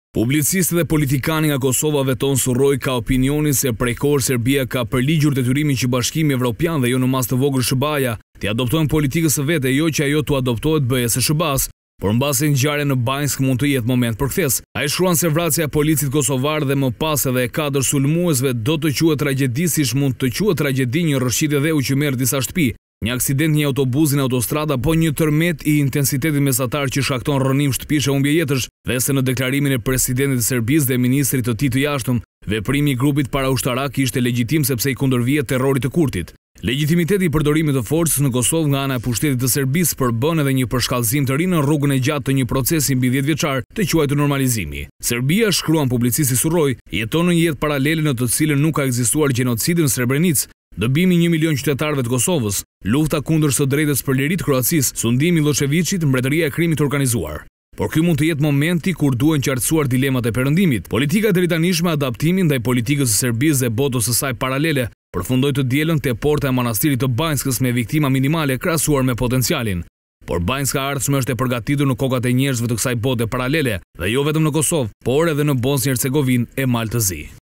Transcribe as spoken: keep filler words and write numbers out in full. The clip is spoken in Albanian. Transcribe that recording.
Publicisti dhe politikanë nga Kosova Veton Surroj ka opinionin se prej kohësh Serbia ka përligjur detyrimin që Bashkimi Evropian dhe jo në mas të vogël S B A-ja të adoptojnë politikën së vete, jo që ajo të adoptohet B E S-së S B A-s, por mbasi ngjarja në Banjsk mund të jetë moment për kthes. Ai shkruan se vrasja e policit kosovar dhe më pas edhe e katër sulmuesve do të quhet tragjedi, siç mund të quhet tragjedi një rrshqitje dheu që merr disa shtëpi, një aksident një autobusi në autostrada, po një tërmet i intensitetit mesatar që shkakton rrënim shtëpish e humbje jetësh, dhe se në deklarimin e presidentit të Serbisë dhe ministrit të tij të jashtëm, veprimi i grupit paraushtarak ishte legjitim sepse i kundërvihet terrorit të Kurtit. Legitimiteti i përdorimit të forcës në Kosovë nga ana e pushtetit të Serbisë përbën edhe një përshkallëzim të ri në rrugën e gjatë të një procesi mbi dhjetë vjeçar të quajtur normalizimi. Serbia, shkruan publicisti Surroj, jeton në një jetë paralele në të cilën nuk ka ekzistuar gjenocidi në Srebrenicë, dëbimi një milion qytetarëve të Kosovës, lufta kundër së drejtës për liri të Kroacisë, sundimi i Miloševićit, mbretëria e krimit të organizuar. Por ky mund të jetë momenti kur duhen qartësuar dilemat e perëndimit. Politika drejtanishme, adaptimi ndaj politikës së Serbisë dhe botës së saj paralele përfundoi të dielën te porta e manastirit të Banjskës me viktima minimale krahasuar me potencialin. Por Banjska e ardhshme është e përgatitur në kokat e njerëzve të kësaj bote paralele, dhe jo vetëm në Kosovë, por edhe në Bosnjë Hercegovinë e Maltëzi.